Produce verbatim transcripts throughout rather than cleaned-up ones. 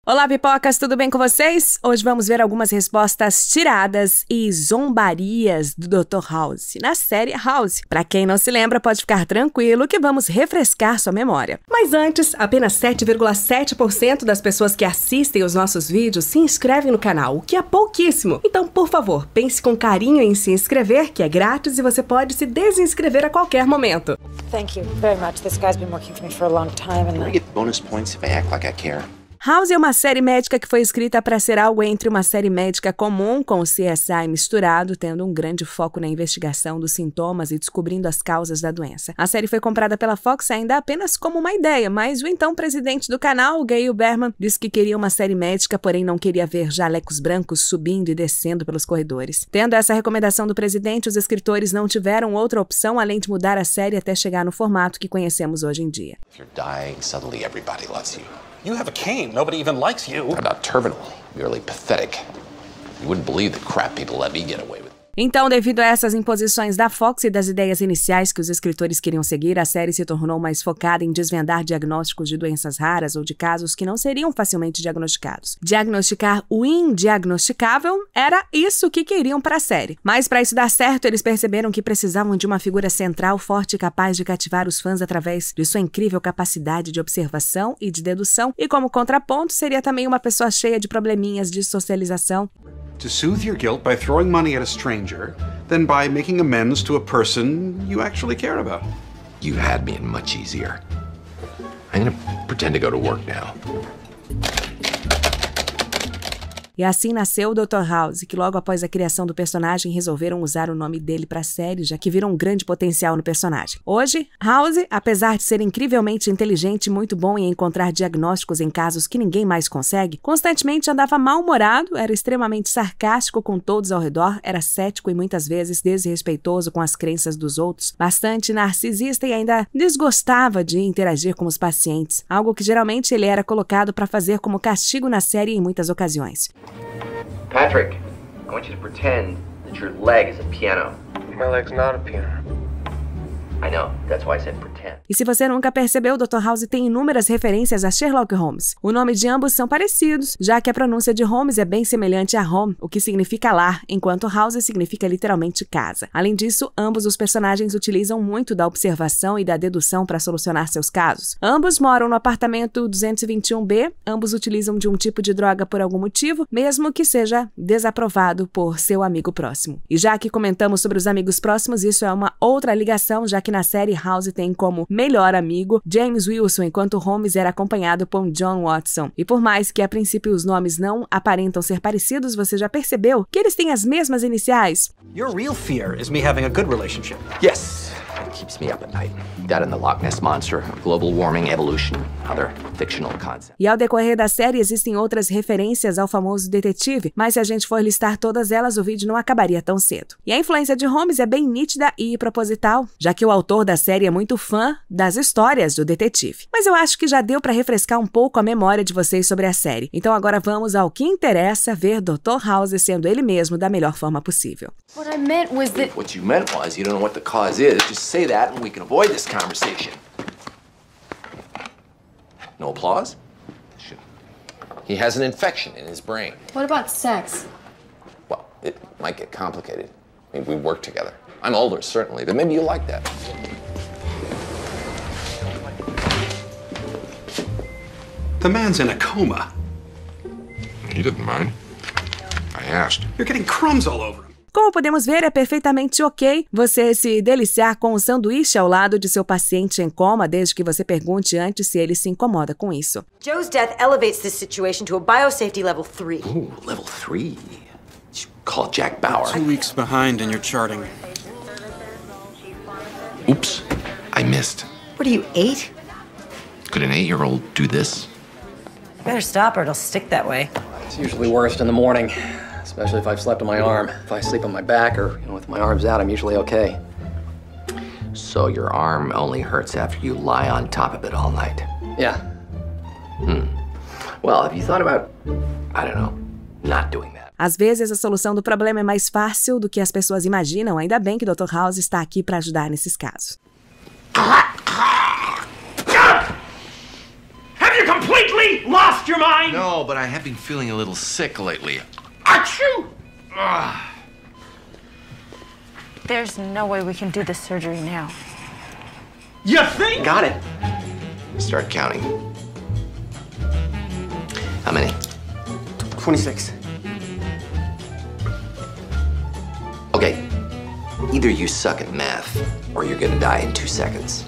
Olá, pipocas, tudo bem com vocês? Hoje vamos ver algumas respostas tiradas e zombarias do doutor House na série House. Pra quem não se lembra, pode ficar tranquilo que vamos refrescar sua memória. Mas antes, apenas sete vírgula sete por cento das pessoas que assistem os nossos vídeos se inscrevem no canal, o que é pouquíssimo. Então, por favor, pense com carinho em se inscrever, que é grátis e você pode se desinscrever a qualquer momento. Thank you very much. This guy's been working for me for a long time and I get bonus points if I act like I care. House é uma série médica que foi escrita para ser algo entre uma série médica comum com o C S I misturado, tendo um grande foco na investigação dos sintomas e descobrindo as causas da doença. A série foi comprada pela Fox ainda apenas como uma ideia, mas o então presidente do canal, Gayle Berman, disse que queria uma série médica, porém não queria ver jalecos brancos subindo e descendo pelos corredores. Tendo essa recomendação do presidente, os escritores não tiveram outra opção além de mudar a série até chegar no formato que conhecemos hoje em dia. If you're dying, suddenly everybody loves you. You have a cane. Nobody even likes you. What about terminal? Merely pathetic. You wouldn't believe the crap people let me get away with. Então, devido a essas imposições da Fox e das ideias iniciais que os escritores queriam seguir, a série se tornou mais focada em desvendar diagnósticos de doenças raras ou de casos que não seriam facilmente diagnosticados. Diagnosticar o indiagnosticável era isso que queriam para a série. Mas para isso dar certo, eles perceberam que precisavam de uma figura central forte e capaz de cativar os fãs através de sua incrível capacidade de observação e de dedução, e como contraponto, seria também uma pessoa cheia de probleminhas de socialização. To soothe your guilt by throwing money at a stranger, than by making amends to a person you actually care about. You had me in much easier. I'm gonna pretend to go to work now. E assim nasceu o doutor House, que logo após a criação do personagem resolveram usar o nome dele para a série, já que viram um grande potencial no personagem. Hoje, House, apesar de ser incrivelmente inteligente e muito bom em encontrar diagnósticos em casos que ninguém mais consegue, constantemente andava mal-humorado, era extremamente sarcástico com todos ao redor, era cético e muitas vezes desrespeitoso com as crenças dos outros, bastante narcisista e ainda desgostava de interagir com os pacientes, algo que geralmente ele era colocado para fazer como castigo na série em muitas ocasiões. Patrick, I want you to pretend that your leg is a piano. My leg's not a piano. I know, that's why I said pretend. E se você nunca percebeu, o doutor House tem inúmeras referências a Sherlock Holmes. O nome de ambos são parecidos, já que a pronúncia de Holmes é bem semelhante a home, o que significa lar, enquanto House significa literalmente casa. Além disso, ambos os personagens utilizam muito da observação e da dedução para solucionar seus casos. Ambos moram no apartamento duzentos e vinte e um B, ambos utilizam de um tipo de droga por algum motivo, mesmo que seja desaprovado por seu amigo próximo. E já que comentamos sobre os amigos próximos, isso é uma outra ligação, já que na série House tem como melhor amigo James Wilson, enquanto Holmes era acompanhado por John Watson. E por mais que a princípio os nomes não aparentam ser parecidos, você já percebeu que eles têm as mesmas iniciais? Your real fear is me having a good relationship. Yes, it keeps me up at night. That and the Loch Ness Monster, global warming, evolution, other fictional concepts. E ao decorrer da série existem outras referências ao famoso detetive, mas se a gente for listar todas elas, o vídeo não acabaria tão cedo. E a influência de Holmes é bem nítida e proposital, já que o autor da série é muito fã das histórias do detetive. Mas eu acho que já deu para refrescar um pouco a memória de vocês sobre a série. Então agora vamos ao que interessa, ver doutor House sendo ele mesmo da melhor forma possível. what I meant was that What you meant was you don't know what the cause is. Just say that and we can avoid this conversation. No applause? Shoot. He has an infection in his brain. what about sex? Well, it might get complicated. I mean, we work together. I'm older, certainly, but maybe you like that. The man's in a coma. He didn't mind. I asked. You're getting crumbs all over him. Como podemos ver, é perfeitamente ok você se deliciar com um sanduíche ao lado de seu paciente em coma, desde que você pergunte antes se ele se incomoda com isso. Joe's death elevates this situation to a biosafety level three. Ooh, level three. You call Jack Bauer. Two weeks behind in your charting. Oops, I missed. What are you, eight? Could an eight-year-old do this? Better stop or it'll stick that way. It's usually worst in the morning, especially if I've slept on my arm. If I sleep on my back or, you know, with my arms out, I'm usually okay. So your arm only hurts after you lie on top of it all night? Yeah. Hmm. Well, have you thought about, I don't know, not doing that? Às vezes, a solução do problema é mais fácil do que as pessoas imaginam, ainda bem que o doutor House está aqui para ajudar nesses casos. Have you completely lost lost your mind? No, but I have been feeling a little sick lately. Achoo! Ugh. There's no way we can do the surgery now. You think? Got it. Start counting. How many? twenty-six. Okay. Either you suck at math, or you're gonna die in two seconds.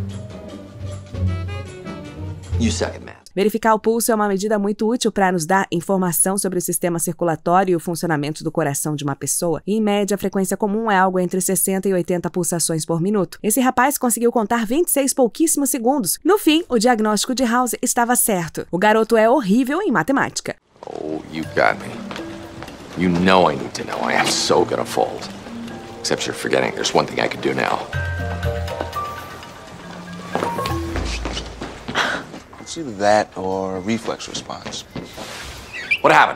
You suck at math. Verificar o pulso é uma medida muito útil para nos dar informação sobre o sistema circulatório e o funcionamento do coração de uma pessoa. E, em média, a frequência comum é algo entre sessenta e oitenta pulsações por minuto. Esse rapaz conseguiu contar vinte e seis pouquíssimos segundos. No fim, o diagnóstico de House estava certo. O garoto é horrível em matemática. Oh, you got me. You know I need to know. I am so gonna fold. Except you're forgetting there's one thing I can do now. It's either that or a reflex response. What happened?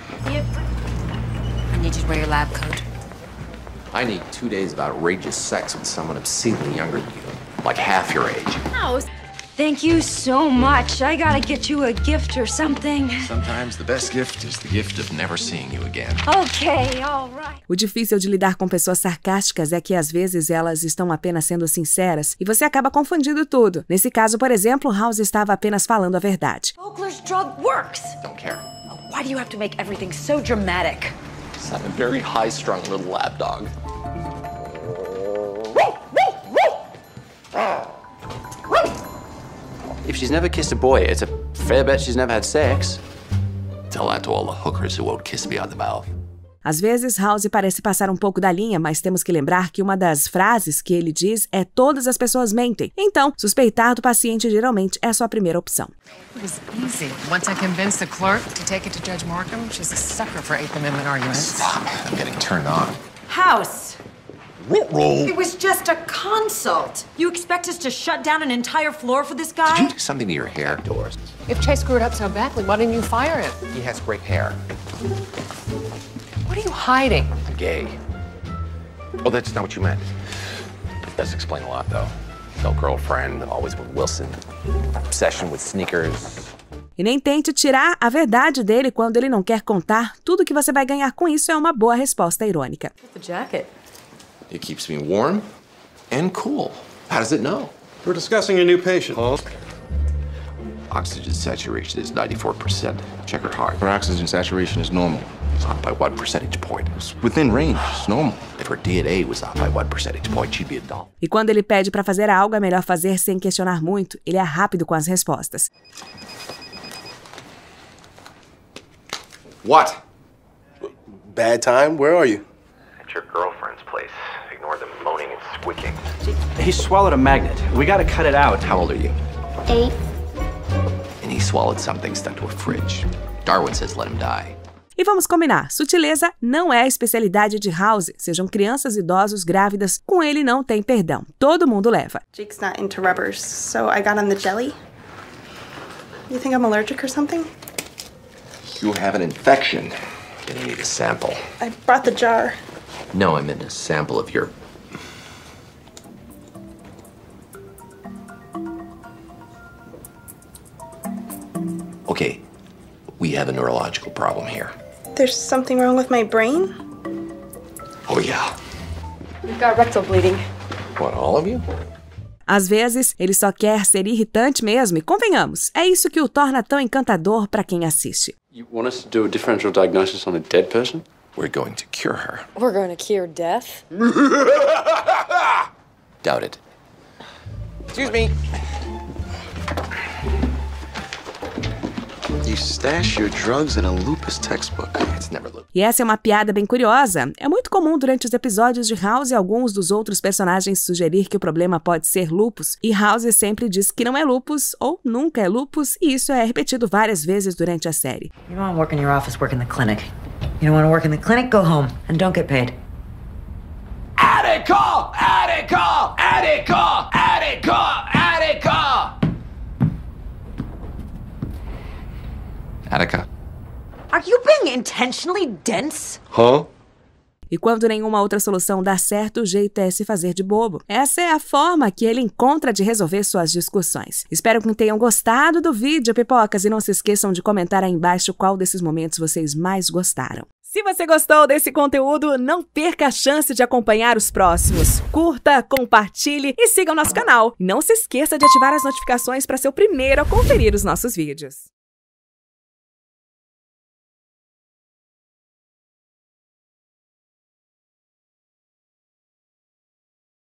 I need you to wear your lab coat. I need two days of outrageous sex with someone obscenely younger than you. Like half your age. House, thank you so much. I gotta get you a gift or something. Sometimes the best gift is the gift of never seeing you again. Okay, all right. O difícil de lidar com pessoas sarcásticas é que às vezes elas estão apenas sendo sinceras e você acaba confundindo tudo. Nesse caso, por exemplo, House estava apenas falando a verdade. Vogler's drug works. Don't care. Why do you have to make everything so dramatic? I'm a very high-strung little lap dog. If she's never kissed a boy, it's a fair bet she's never had sex. Tell that to all the hookers who won't kiss me on the mouth. Às vezes, House parece passar um pouco da linha, mas temos que lembrar que uma das frases que ele diz é todas as pessoas mentem. Então, suspeitar do paciente geralmente é a sua primeira opção. It was easy. Once I convinced the clerk to take it to Judge Markham, she's a sucker for Eighth Amendment arguments. Stop. I'm getting turned on. House. Roll. It was just a consult. You expect us to shut down an entire floor for this guy? Did you do something to your hair, Doris? If Chase screwed up so badly, why didn't you fire him? He has great hair. What are you hiding? I'm gay. Oh, that's not what you meant. Does explain a lot, though. No girlfriend, always with Wilson. Obsession with sneakers. E nem tente tirar a verdade dele quando ele não quer contar. Tudo que você vai ganhar com isso é uma boa resposta irônica. The jacket. It keeps me warm and cool. How does it know? We're discussing a new patient. Huh? Oxygen saturation is ninety-four percent. Check her heart. Her oxygen saturation is normal. It's off by one percentage point. It's within range. It's normal. If her D N A was off by one percentage point, she'd be a doll. E quando ele pede para fazer algo, é melhor fazer sem questionar muito. Ele é rápido com as respostas. What? Bad time? Where are you? At your girlfriend's place. Ignore them moaning and squeaking. He swallowed a magnet. We gotta cut it out. How old are you? Eight. And he swallowed something stuck to a fridge. Darwin says let him die. E vamos combinar, sutileza não é a especialidade de House. Sejam crianças, idosos, grávidas, com ele não tem perdão. Todo mundo leva. Jake's not into rubbers, so I got him the jelly. You think I'm allergic or something? You have an infection. Then you need a sample. I brought the jar. No, I meant a sample of your... Okay, we have a neurological problem here. There's something wrong with my brain? Oh, yeah. We've got rectal bleeding. What, all of you? Às vezes, ele só quer ser irritante mesmo, e convenhamos, é isso que o torna tão encantador para quem assiste. You want us to do a differential diagnosis on a dead person? We're going to cure her. We're going to cure death? Doubt it. Excuse me. You stash your drugs in a lupus textbook. It's never lupus. E essa é uma piada bem curiosa. É muito comum durante os episódios de House e alguns dos outros personagens sugerir que o problema pode ser lupus. E House sempre diz que não é lupus ou nunca é lupus, e isso é repetido várias vezes durante a série. You don't want to work in your office, work in the clinic. You don't want to work in the clinic, go home and don't get paid. Attica! Attica! Attica! Attica! Attica! Attica. Are you being intentionally dense? Huh? E quando nenhuma outra solução dá certo, o jeito é se fazer de bobo. Essa é a forma que ele encontra de resolver suas discussões. Espero que tenham gostado do vídeo, pipocas, e não se esqueçam de comentar aí embaixo qual desses momentos vocês mais gostaram. Se você gostou desse conteúdo, não perca a chance de acompanhar os próximos. Curta, compartilhe e siga o nosso canal. Não se esqueça de ativar as notificações para ser o primeiro a conferir os nossos vídeos.